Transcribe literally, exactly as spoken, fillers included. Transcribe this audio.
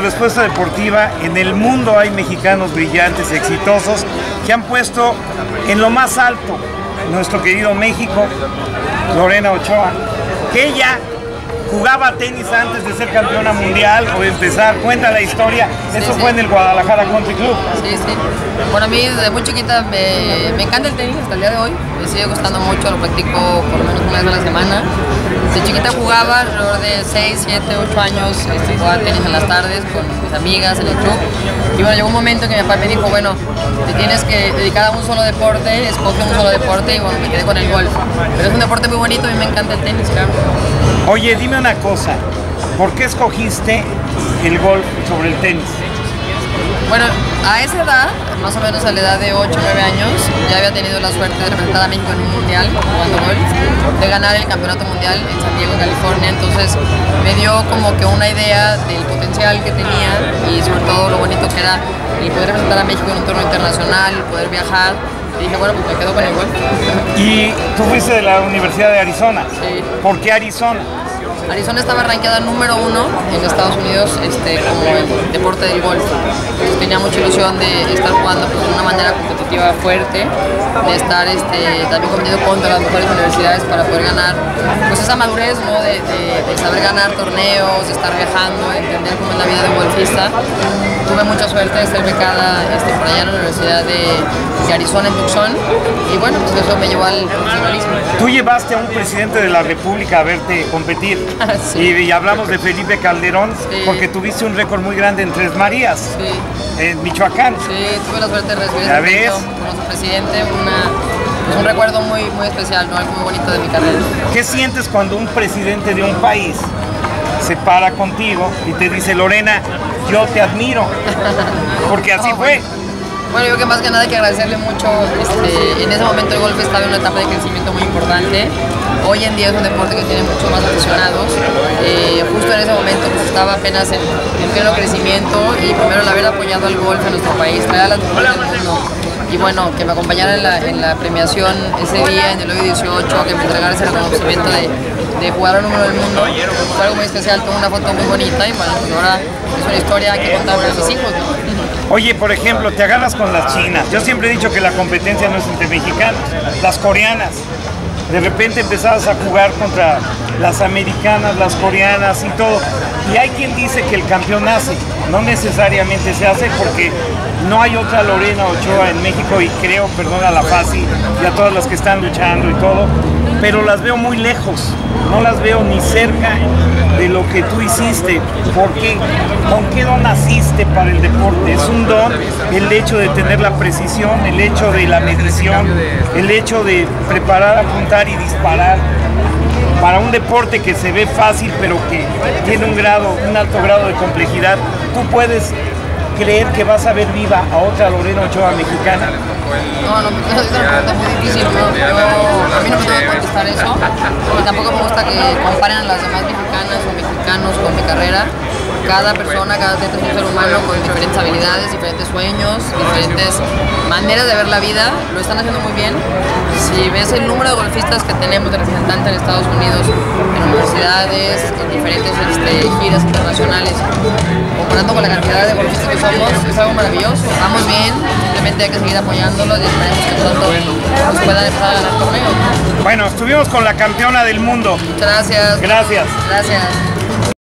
Respuesta deportiva, en el mundo hay mexicanos brillantes, exitosos, que han puesto en lo más alto nuestro querido México. Lorena Ochoa, que ella jugaba tenis antes de ser campeona mundial o de empezar, cuenta la historia, eso sí, sí. fue en el Guadalajara Country Club. Sí, sí. Bueno, a mí desde muy chiquita me, me encanta el tenis hasta el día de hoy, me sigue gustando mucho, lo practico por lo menos una vez a la semana. De chiquita jugaba, alrededor de seis, siete, ocho años, este, jugaba tenis en las tardes con mis amigas en el club. Y bueno, llegó un momento que mi papá me dijo, bueno, te tienes que dedicar a un solo deporte, escoge un solo deporte, y bueno, me quedé con el golf. Pero es un deporte muy bonito, a mí me encanta el tenis, claro. Oye, dime una cosa, ¿por qué escogiste el golf sobre el tenis? Bueno, a esa edad, más o menos a la edad de ocho o nueve años, ya había tenido la suerte de representar a México en un mundial jugando golf, de ganar el campeonato mundial en San Diego, California. Entonces me dio como que una idea del potencial que tenía y sobre todo lo bonito que era el poder representar a México en un torneo internacional, el poder viajar. Y dije, bueno, pues me quedo con el golf. Y tú fuiste de la Universidad de Arizona. Sí. ¿Por qué Arizona? Arizona estaba rankeada número uno en Estados Unidos este, como el deporte del golf. Entonces tenía mucha ilusión de estar jugando pues, de una manera competitiva fuerte, de estar este, también compitiendo contra las mejores universidades para poder ganar pues, esa madurez, ¿no? de, de, de saber ganar torneos, de estar viajando, de entender cómo es la vida de un golfista. Tuve mucha suerte de ser becada este, por allá en la Universidad de, de Arizona en Tucson y bueno, pues eso me llevó al profesionalismo. Tú llevaste a un presidente de la República a verte competir. Sí. y, y hablamos de Felipe Calderón, sí. porque tuviste un récord muy grande en Tres Marías, sí. en Michoacán. Sí, tuve la suerte de recibir ¿Ya ese ves? premio como su presidente, una, pues un recuerdo muy, muy especial, ¿no? Algo muy bonito de mi carrera. ¿Qué sientes cuando un presidente de un país se para contigo y te dice, Lorena, yo te admiro? Porque así Oh, fue. bueno. Bueno, yo creo que más que nada hay que agradecerle mucho. Este, en ese momento el golf estaba en una etapa de crecimiento muy importante. Hoy en día es un deporte que tiene muchos más aficionados. Eh, justo en ese momento pues, estaba apenas en, en pleno crecimiento y primero el haber apoyado al golf en nuestro país, traer a las mujeres del mundo. Y bueno, que me acompañara en la, en la premiación ese día, en el hoyo dieciocho, que me entregara ese reconocimiento de, de jugador número del mundo. Fue algo muy especial, tuve una foto muy bonita y bueno, pues ahora es una historia que contar para sus hijos, ¿no? Oye, por ejemplo, te agarras con las chinas. Yo siempre he dicho que la competencia no es entre mexicanos, las coreanas. De repente empezabas a jugar contra las americanas, las coreanas y todo. Y hay quien dice que el campeón nace. No necesariamente se hace porque no hay otra Lorena Ochoa en México y creo, perdona la fácil, y a todas las que están luchando y todo, pero las veo muy lejos. No las veo ni cerca de lo que tú hiciste, porque ¿con qué don naciste para el deporte? Es un don el hecho de tener la precisión, el hecho de la medición, el hecho de preparar, apuntar y disparar para un deporte que se ve fácil pero que tiene un grado, un alto grado de complejidad. ¿Tú puedes creer que vas a ver viva a otra Lorena Ochoa mexicana? No, no, es una pregunta muy difícil, ¿no? Yo, a mí no me puedo contestar eso, porque tampoco me gusta que comparen a las demás mexicanas o mexicanos con mi carrera. Cada persona, cada atleta es un ser humano con diferentes habilidades, diferentes sueños, diferentes maneras de ver la vida, lo están haciendo muy bien. Si ves el número de golfistas que tenemos de representantes en Estados Unidos, en universidades, en diferentes este, giras internacionales, comparando con la cantidad de golfistas que somos, es algo maravilloso. Vamos bien, simplemente hay que seguir apoyándolos y esperemos que pronto nos puedan empezar a ganar torneos. Bueno, estuvimos con la campeona del mundo. Muchas gracias. Gracias. Gracias.